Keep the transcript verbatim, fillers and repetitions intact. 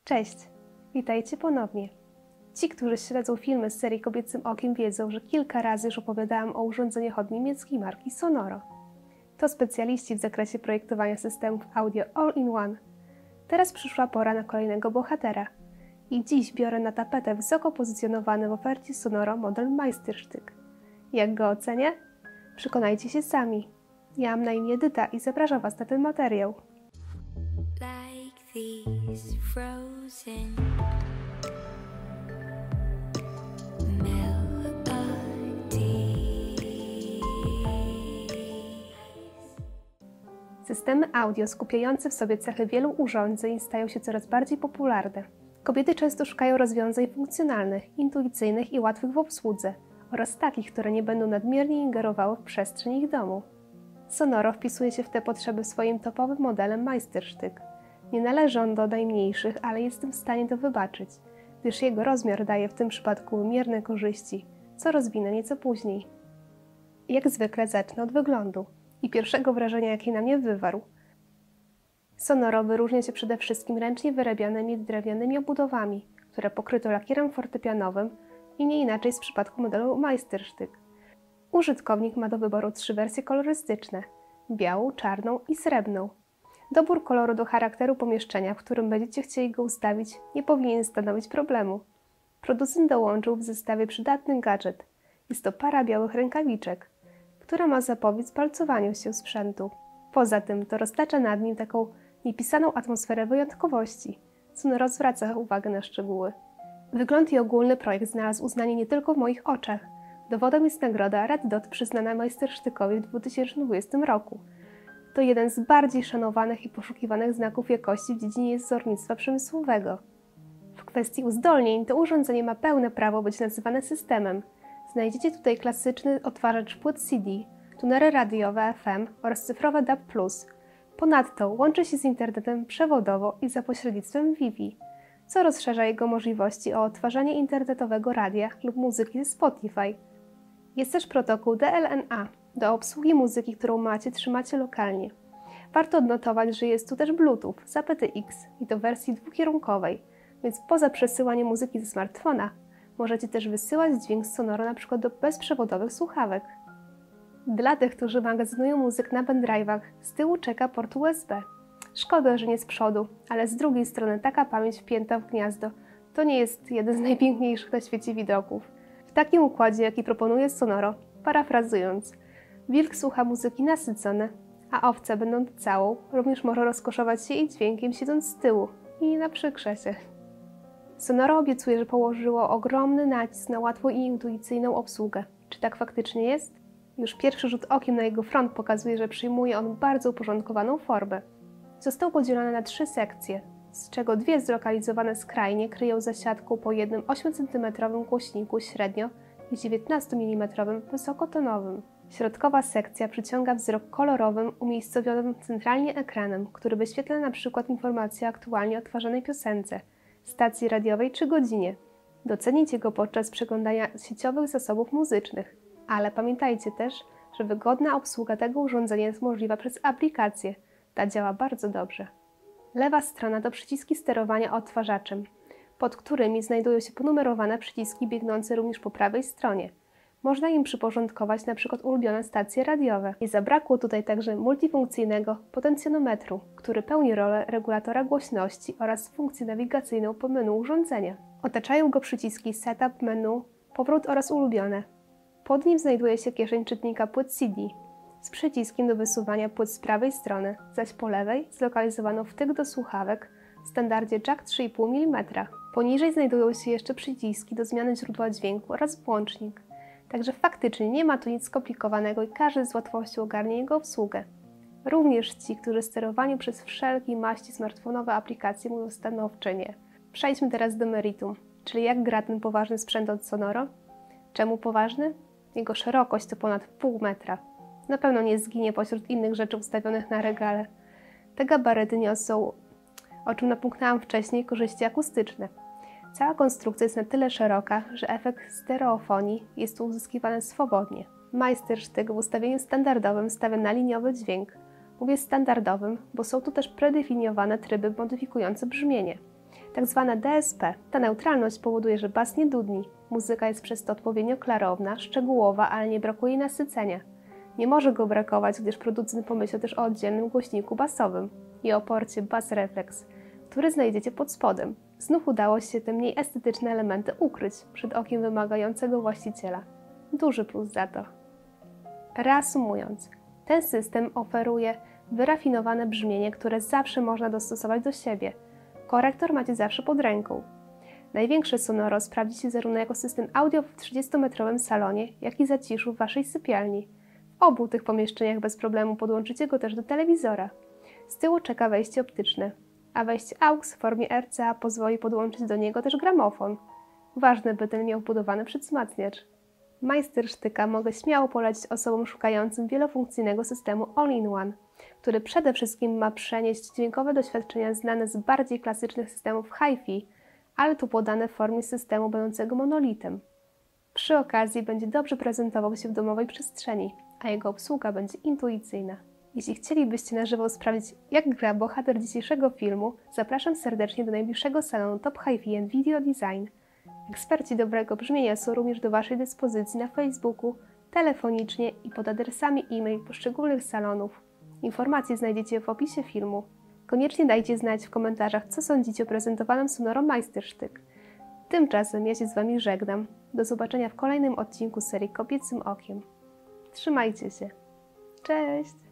Cześć! Witajcie ponownie. Ci, którzy śledzą filmy z serii Kobiecym Okiem, wiedzą, że kilka razy już opowiadałam o urządzeniach od niemieckiej marki Sonoro. To specjaliści w zakresie projektowania systemów audio all-in-one. Teraz przyszła pora na kolejnego bohatera. I dziś biorę na tapetę wysoko pozycjonowany w ofercie Sonoro model Meisterstück. Jak go ocenię? Przekonajcie się sami. Ja mam na imię Edyta i zapraszam Was na ten materiał. Like these frozen Systemy audio skupiające w sobie cechy wielu urządzeń stają się coraz bardziej popularne. Kobiety często szukają rozwiązań funkcjonalnych, intuicyjnych i łatwych w obsłudze oraz takich, które nie będą nadmiernie ingerowały w przestrzeń ich domu. Sonoro wpisuje się w te potrzeby swoim topowym modelem Meisterstück. Nie należy on do najmniejszych, ale jestem w stanie to wybaczyć, gdyż jego rozmiar daje w tym przypadku wymierne korzyści, co rozwinę nieco później. Jak zwykle zacznę od wyglądu i pierwszego wrażenia, jakie na mnie wywarł. Sonoro wyróżnia się przede wszystkim ręcznie wyrabianymi drewnianymi obudowami, które pokryto lakierem fortepianowym i nie inaczej w przypadku modelu Meisterstück. Użytkownik ma do wyboru trzy wersje kolorystyczne – białą, czarną i srebrną. Dobór koloru do charakteru pomieszczenia, w którym będziecie chcieli go ustawić, nie powinien stanowić problemu. Producent dołączył w zestawie przydatny gadżet. Jest to para białych rękawiczek, która ma zapobiec palcowaniu się sprzętu. Poza tym to roztacza nad nim taką niepisaną atmosferę wyjątkowości, co rozwraca uwagę na szczegóły. Wygląd i ogólny projekt znalazł uznanie nie tylko w moich oczach. Dowodem jest nagroda Red Dot przyznana Meisterstückowi w dwa tysiące dwudziestym roku. To jeden z bardziej szanowanych i poszukiwanych znaków jakości w dziedzinie wzornictwa przemysłowego. W kwestii uzdolnień to urządzenie ma pełne prawo być nazywane systemem. Znajdziecie tutaj klasyczny odtwarzacz płyt C D, tunery radiowe F M oraz cyfrowe D A B plus. Ponadto łączy się z internetem przewodowo i za pośrednictwem Wi-Fi, co rozszerza jego możliwości o odtwarzanie internetowego radia lub muzyki ze Spotify. Jest też protokół D L N A do obsługi muzyki, którą macie, trzymacie lokalnie. Warto odnotować, że jest tu też Bluetooth z A P T X i to w wersji dwukierunkowej, więc poza przesyłaniem muzyki ze smartfona możecie też wysyłać dźwięk z Sonoro np. do bezprzewodowych słuchawek. Dla tych, którzy magazynują muzykę na pendrive'ach, z tyłu czeka port U S B. Szkoda, że nie z przodu, ale z drugiej strony taka pamięć wpięta w gniazdo to nie jest jeden z najpiękniejszych na świecie widoków. W takim układzie, jaki proponuje Sonoro, parafrazując, wilk słucha muzyki nasycone, a owca, będąc całą, również może rozkoszować się jej dźwiękiem siedząc z tyłu i na przykrzesie. Sonoro obiecuje, że położyło ogromny nacisk na łatwą i intuicyjną obsługę. Czy tak faktycznie jest? Już pierwszy rzut okiem na jego front pokazuje, że przyjmuje on bardzo uporządkowaną formę. Został podzielony na trzy sekcje, z czego dwie zlokalizowane skrajnie kryją zasiadką po jednym ośmiocentymetrowym głośniku średnio i dziewiętnastomilimetrowym wysokotonowym. Środkowa sekcja przyciąga wzrok kolorowym umiejscowionym centralnie ekranem, który wyświetla np. informacje o aktualnie odtwarzanej piosence, stacji radiowej czy godzinie. Docenicie go podczas przeglądania sieciowych zasobów muzycznych, ale pamiętajcie też, że wygodna obsługa tego urządzenia jest możliwa przez aplikację. Ta działa bardzo dobrze. Lewa strona to przyciski sterowania odtwarzaczem, pod którymi znajdują się ponumerowane przyciski biegnące również po prawej stronie. Można im przyporządkować np. ulubione stacje radiowe. Nie zabrakło tutaj także multifunkcyjnego potencjometru, który pełni rolę regulatora głośności oraz funkcję nawigacyjną po menu urządzenia. Otaczają go przyciski Setup, Menu, Powrót oraz Ulubione. Pod nim znajduje się kieszeń czytnika płyt C D z przyciskiem do wysuwania płyt z prawej strony, zaś po lewej zlokalizowano wtyk do słuchawek w standardzie jack trzy i pół milimetra. Poniżej znajdują się jeszcze przyciski do zmiany źródła dźwięku oraz włącznik. Także faktycznie nie ma tu nic skomplikowanego i każdy z łatwością ogarnie jego obsługę. Również ci, którzy sterowaniu przez wszelkiej maści smartfonowe aplikacje mówią stanowcze nie. Przejdźmy teraz do meritum, czyli jak gra ten poważny sprzęt od Sonoro. Czemu poważny? Jego szerokość to ponad pół metra. Na pewno nie zginie pośród innych rzeczy ustawionych na regale. Te gabaryty niosą, o czym napomknęłam wcześniej, korzyści akustyczne. Cała konstrukcja jest na tyle szeroka, że efekt stereofonii jest tu uzyskiwany swobodnie. Meisterstück w ustawieniu standardowym stawia na liniowy dźwięk. Mówię standardowym, bo są tu też predefiniowane tryby modyfikujące brzmienie. Tak zwana D S P. Ta neutralność powoduje, że bas nie dudni. Muzyka jest przez to odpowiednio klarowna, szczegółowa, ale nie brakuje jej nasycenia. Nie może go brakować, gdyż producent pomyślał też o oddzielnym głośniku basowym i o porcie Bass Reflex, który znajdziecie pod spodem. Znów udało się te mniej estetyczne elementy ukryć przed okiem wymagającego właściciela. Duży plus za to. Reasumując, ten system oferuje wyrafinowane brzmienie, które zawsze można dostosować do siebie. Korektor macie zawsze pod ręką. Największe Sonoro sprawdzi się zarówno jako system audio w trzydziestometrowym salonie, jak i zaciszu w Waszej sypialni. W obu tych pomieszczeniach bez problemu podłączycie go też do telewizora. Z tyłu czeka wejście optyczne, a wejście A U X w formie R C A pozwoli podłączyć do niego też gramofon. Ważne, by ten miał wbudowany przedwzmacniacz. Majstersztyka mogę śmiało polecić osobom szukającym wielofunkcyjnego systemu All-in-One, który przede wszystkim ma przenieść dźwiękowe doświadczenia znane z bardziej klasycznych systemów hi-fi, ale tu podane w formie systemu będącego monolitem. Przy okazji będzie dobrze prezentował się w domowej przestrzeni, a jego obsługa będzie intuicyjna. Jeśli chcielibyście na żywo sprawdzić, jak gra bohater dzisiejszego filmu, zapraszam serdecznie do najbliższego salonu Top Hi-Fi and Video Design. Eksperci dobrego brzmienia są również do Waszej dyspozycji na Facebooku, telefonicznie i pod adresami e-mail poszczególnych salonów. Informacje znajdziecie w opisie filmu. Koniecznie dajcie znać w komentarzach, co sądzicie o prezentowanym Sonoro Majstersztyk. Tymczasem ja się z Wami żegnam. Do zobaczenia w kolejnym odcinku serii Kobiecym Okiem. Trzymajcie się. Cześć!